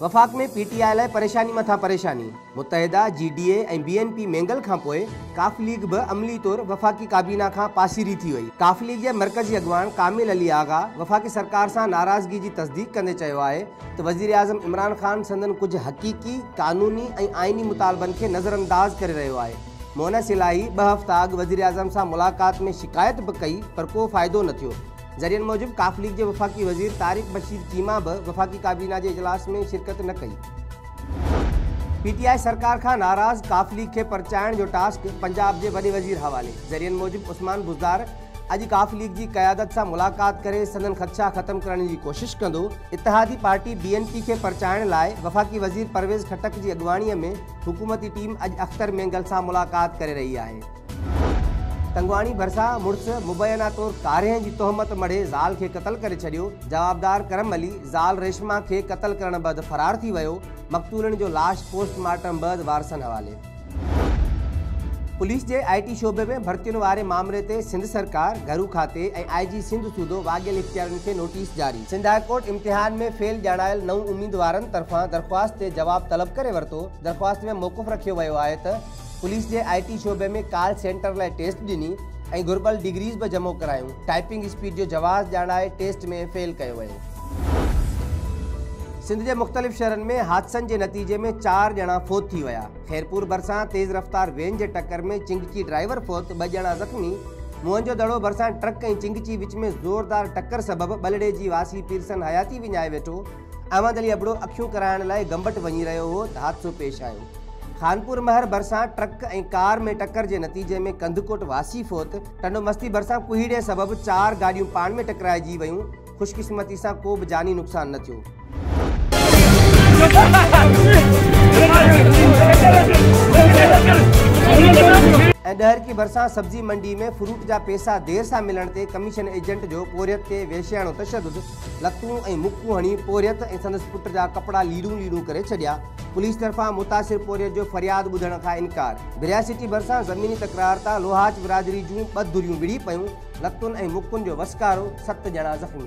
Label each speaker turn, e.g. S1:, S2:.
S1: वफ़ाक़ में PTI लाइ परेशानी मथा परेशानी। मुत्तहिदा GDA ऐं BNP मेंगल खां पोइ काफ लीग बि अमली तौर वफ़ाक़ी काबीना खां पासीरी थी वई। काफ लीग जे मरकज़ी अॻवान कामिल अली आगा वफ़ाक़ी सरकार सां नाराज़गी जी तस्दीक कंदे चयो आहे त वज़ीर आज़म इमरान ख़ान संदन कुझु हक़ीक़ी क़ानूनी ऐं आइनी मुतालबनि खे नज़रअंदाज़ करे रहियो आहे। मोहनस इलाही 2 हफ़्ता अॻु वज़ीर आज़म सां मुलाक़ात में शिकायत बि कई पर को फ़ाइदो न थियो। ज़रियनि मूजिब काफ लीग जे वफ़ाक़ी वज़ीर तारिक बशीर चीमा बि वफ़ाक़ी काबीना जे इजलास में शिरकत न कई। PTI सरकार खां नाराज़ काफ लीग खे परचाइण जो टास्क पंजाब जे वॾे वज़ीर हवाले। ज़रियनि मूजिब उस्मान बुज़दार अॼु काफ लीग जी क़यादत सां मुलाक़ात करे संदन ख़दशा ख़त्म करण जी कोशिश कंदो। इत्तेहादी पार्टी BNP खे परचाइण लाइ वफ़ाक़ी वज़ीर परवेज़ खटक जी अॻवानीअ में हुकूमती टीम अॼु अख्तर मेंगल सां मुलाक़ात करे रही आहे। तंगवाणी भरिसां मुड़ुस मुबैना तौर कारिह जी तोहमत मढ़े ज़ाल खे क़तल करे छॾियो। जवाबदार करम अली ज़ाल रेशमा खे क़तल करण बैदि फ़रार थी वियो। मक़तूलनि जो लाश पोस्टमार्टम बैदि वारसनि हवाले। पुलिस जे IT शोबे में भर्तियुनि वारे मामले ते सिंध सरकार घरू खाते ऐं IG सिंध सूदो वाॻियल इख्तियारनि खे नोटिस जारी। सिंध हाई कोर्ट इम्तिहान में फेल ॼाणायल 9 उम्मीदवारनि तरफ़ां दरख़्वास्त ते जवाब तलब करे वरितो। दरख़्वास्त में मौक़ुफ़ रखियो वियो आहे त पुलिस जे IT शोबे में कॉल सेंटर लाइ टेस्ट ॾिनी ऐं घुर्बल डिग्रीज़ बि जमो करायूं। टाइपिंग स्पीड जो जवाज़ ॼाणाए टेस्ट में फेल कयो वियो। सिंध जे मुख़्तलिफ़ शहरनि में हादसनि जे नतीजे में 4 ॼणा फ़ौत थी विया। खैरपुर भरिसां तेज़ रफ़्तार वेन जे टक्कर में चिंगची ड्राइवर फ़ौत, 2 ॼणा ज़ख़्मी। मुंहिंजो दड़ो भरिसां ट्रक ऐं चिंगची विच में ज़ोरदार टक्कर सबबि बलड़े जी वासी पीरसन हयाती विञाए वेठो। अहमद अली अबड़ो अखियूं कराइण लाइ गंबट वञी रहियो हो त हादसो पेश आयो। खानपुर महर भरिसां ट्रक ऐं कार में टक्कर जे नतीजे में कंदकोट वासी फ़ौत। टंडो मस्ती भरिसां कुहीड़े सबबि 4 गाॾियूं पाण में टकराइजी वयूं। ख़ुशकिस्मती सां को बि जानी नुक़सान न थियो। ऐं डहर की भरिसां सब्जी मंडी में फ्रूट जा पैसा देर सां मिलण ते कमीशन एजेंट जो पोरियत ते वेश्याणो तशद्दुद, लतूं ऐं मुक्कूं हणी पोरियत ऐं संदसि पुट जा कपड़ा लीड़ूं करे छॾिया। पुलिस तरफ़ां मुतासिर पोरियत जो फरियाद ॿुधण खां इनकार। बिरिया सिटी भरिसां ज़मीनी तकरार तां लोहाज बिरादरी जूं 2 धुरियूं विड़ी पयूं। लतुनि ऐं मुक्कुनि जो वसकारो, 7 ॼणा ज़ख़्मी।